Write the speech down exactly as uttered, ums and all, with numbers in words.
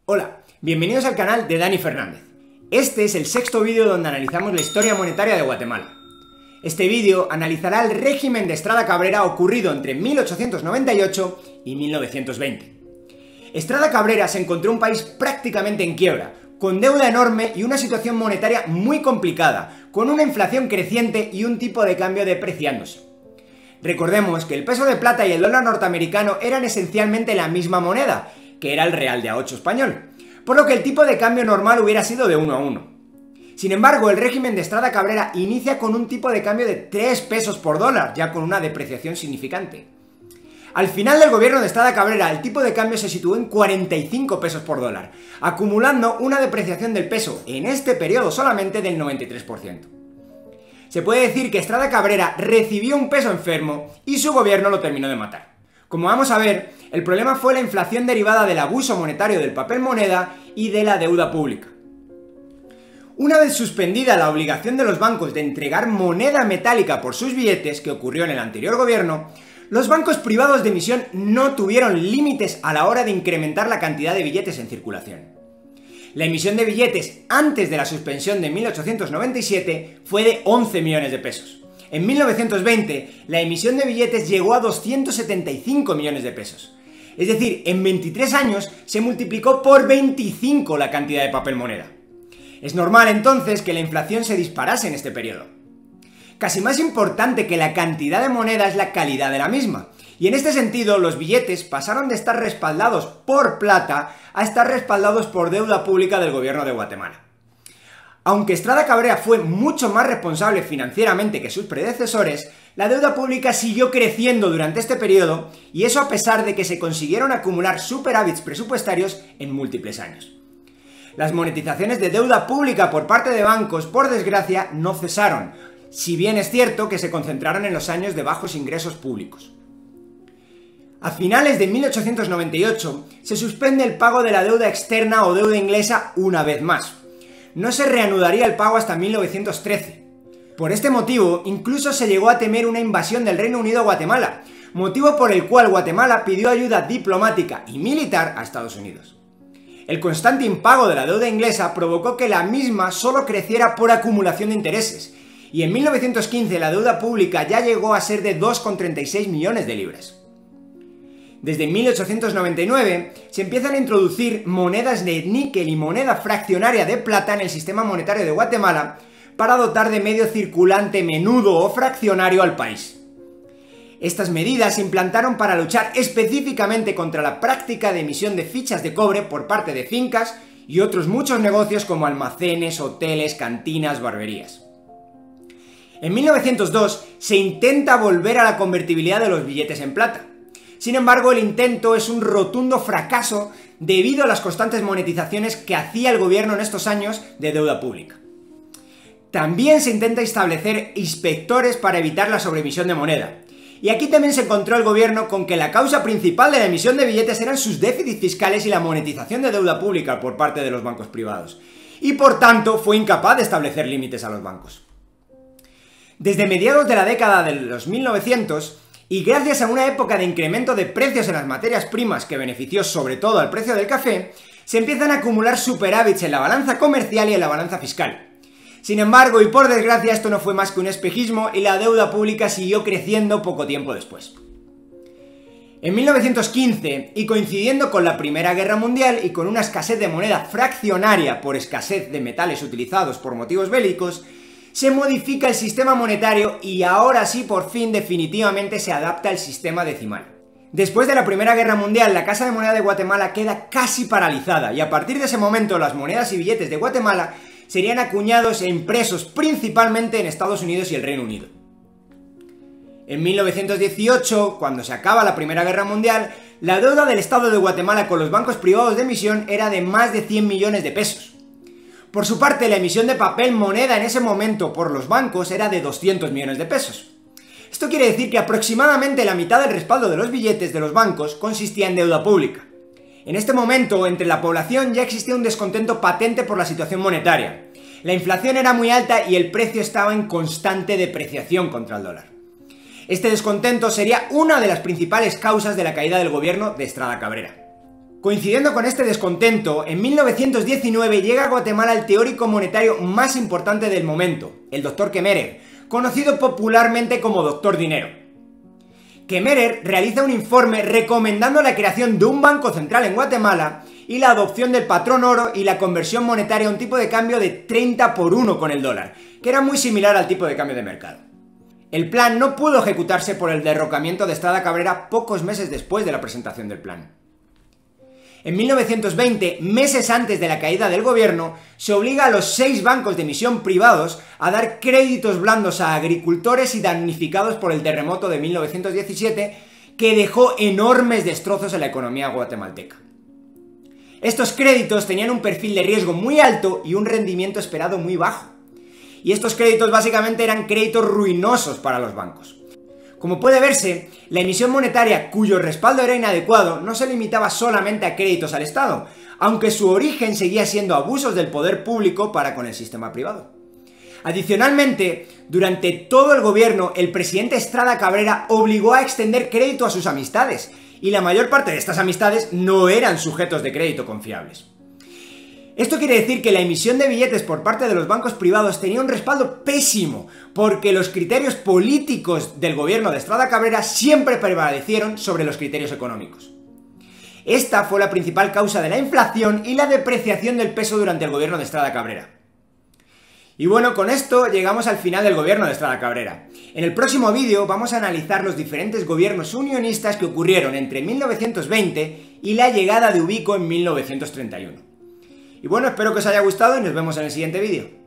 Hola, bienvenidos al canal de Dani Fernández. Este es el sexto vídeo donde analizamos la historia monetaria de Guatemala. Este vídeo analizará el régimen de Estrada Cabrera ocurrido entre mil ochocientos noventa y ocho y mil novecientos veinte. Estrada Cabrera se encontró un país prácticamente en quiebra, con deuda enorme y una situación monetaria muy complicada, con una inflación creciente y un tipo de cambio depreciándose. Recordemos que el peso de plata y el dólar norteamericano eran esencialmente la misma moneda, que era el real de a ocho español, por lo que el tipo de cambio normal hubiera sido de uno a uno. Sin embargo, el régimen de Estrada Cabrera inicia con un tipo de cambio de tres pesos por dólar, ya con una depreciación significante. Al final del gobierno de Estrada Cabrera, el tipo de cambio se situó en cuarenta y cinco pesos por dólar, acumulando una depreciación del peso, en este periodo solamente del noventa y tres por ciento. Se puede decir que Estrada Cabrera recibió un peso enfermo y su gobierno lo terminó de matar. Como vamos a ver, el problema fue la inflación derivada del abuso monetario del papel moneda y de la deuda pública. Una vez suspendida la obligación de los bancos de entregar moneda metálica por sus billetes, que ocurrió en el anterior gobierno, los bancos privados de emisión no tuvieron límites a la hora de incrementar la cantidad de billetes en circulación. La emisión de billetes antes de la suspensión de mil ochocientos noventa y siete fue de once millones de pesos. En mil novecientos veinte, la emisión de billetes llegó a doscientos setenta y cinco millones de pesos. Es decir, en veintitrés años se multiplicó por veinticinco la cantidad de papel moneda. Es normal entonces que la inflación se disparase en este periodo. Casi más importante que la cantidad de moneda es la calidad de la misma, y en este sentido los billetes pasaron de estar respaldados por plata a estar respaldados por deuda pública del gobierno de Guatemala. Aunque Estrada Cabrera fue mucho más responsable financieramente que sus predecesores, la deuda pública siguió creciendo durante este periodo, y eso a pesar de que se consiguieron acumular superávits presupuestarios en múltiples años. Las monetizaciones de deuda pública por parte de bancos, por desgracia, no cesaron, si bien es cierto que se concentraron en los años de bajos ingresos públicos. A finales de mil ochocientos noventa y ocho se suspende el pago de la deuda externa o deuda inglesa una vez más. No se reanudaría el pago hasta mil novecientos trece. Por este motivo, incluso se llegó a temer una invasión del Reino Unido a Guatemala, motivo por el cual Guatemala pidió ayuda diplomática y militar a Estados Unidos. El constante impago de la deuda inglesa provocó que la misma solo creciera por acumulación de intereses, y en mil novecientos quince la deuda pública ya llegó a ser de dos coma treinta y seis millones de libras. Desde mil ochocientos noventa y nueve se empiezan a introducir monedas de níquel y moneda fraccionaria de plata en el sistema monetario de Guatemala para dotar de medio circulante menudo o fraccionario al país. Estas medidas se implantaron para luchar específicamente contra la práctica de emisión de fichas de cobre por parte de fincas y otros muchos negocios como almacenes, hoteles, cantinas, barberías. En mil novecientos dos se intenta volver a la convertibilidad de los billetes en plata. Sin embargo, el intento es un rotundo fracaso debido a las constantes monetizaciones que hacía el gobierno en estos años de deuda pública. También se intenta establecer inspectores para evitar la sobreemisión de moneda. Y aquí también se encontró el gobierno con que la causa principal de la emisión de billetes eran sus déficits fiscales y la monetización de deuda pública por parte de los bancos privados. Y por tanto fue incapaz de establecer límites a los bancos. Desde mediados de la década de los mil novecientos, y gracias a una época de incremento de precios en las materias primas que benefició sobre todo al precio del café, se empiezan a acumular superávits en la balanza comercial y en la balanza fiscal. Sin embargo, y por desgracia, esto no fue más que un espejismo y la deuda pública siguió creciendo poco tiempo después. En mil novecientos quince, y coincidiendo con la Primera Guerra Mundial y con una escasez de moneda fraccionaria por escasez de metales utilizados por motivos bélicos, se modifica el sistema monetario y ahora sí por fin definitivamente se adapta al sistema decimal. Después de la Primera Guerra Mundial, la Casa de Moneda de Guatemala queda casi paralizada y a partir de ese momento las monedas y billetes de Guatemala serían acuñados e impresos principalmente en Estados Unidos y el Reino Unido. En mil novecientos dieciocho, cuando se acaba la Primera Guerra Mundial, la deuda del Estado de Guatemala con los bancos privados de emisión era de más de cien millones de pesos. Por su parte, la emisión de papel moneda en ese momento por los bancos era de doscientos millones de pesos. Esto quiere decir que aproximadamente la mitad del respaldo de los billetes de los bancos consistía en deuda pública. En este momento, entre la población ya existía un descontento patente por la situación monetaria. La inflación era muy alta y el precio estaba en constante depreciación contra el dólar. Este descontento sería una de las principales causas de la caída del gobierno de Estrada Cabrera. Coincidiendo con este descontento, en mil novecientos diecinueve llega a Guatemala el teórico monetario más importante del momento, el doctor Kemmerer, conocido popularmente como Doctor Dinero. Kemmerer realiza un informe recomendando la creación de un banco central en Guatemala y la adopción del patrón oro y la conversión monetaria a un tipo de cambio de treinta por uno con el dólar, que era muy similar al tipo de cambio de mercado. El plan no pudo ejecutarse por el derrocamiento de Estrada Cabrera pocos meses después de la presentación del plan. En mil novecientos veinte, meses antes de la caída del gobierno, se obliga a los seis bancos de emisión privados a dar créditos blandos a agricultores y damnificados por el terremoto de mil novecientos diecisiete, que dejó enormes destrozos en la economía guatemalteca. Estos créditos tenían un perfil de riesgo muy alto y un rendimiento esperado muy bajo. Y estos créditos básicamente eran créditos ruinosos para los bancos. Como puede verse, la emisión monetaria cuyo respaldo era inadecuado no se limitaba solamente a créditos al Estado, aunque su origen seguía siendo abusos del poder público para con el sistema privado. Adicionalmente, durante todo el gobierno, el presidente Estrada Cabrera obligó a extender crédito a sus amistades, y la mayor parte de estas amistades no eran sujetos de crédito confiables. Esto quiere decir que la emisión de billetes por parte de los bancos privados tenía un respaldo pésimo, porque los criterios políticos del gobierno de Estrada Cabrera siempre prevalecieron sobre los criterios económicos. Esta fue la principal causa de la inflación y la depreciación del peso durante el gobierno de Estrada Cabrera. Y bueno, con esto llegamos al final del gobierno de Estrada Cabrera. En el próximo vídeo vamos a analizar los diferentes gobiernos unionistas que ocurrieron entre mil novecientos veinte y la llegada de Ubico en mil novecientos treinta y uno. Y bueno, espero que os haya gustado y nos vemos en el siguiente vídeo.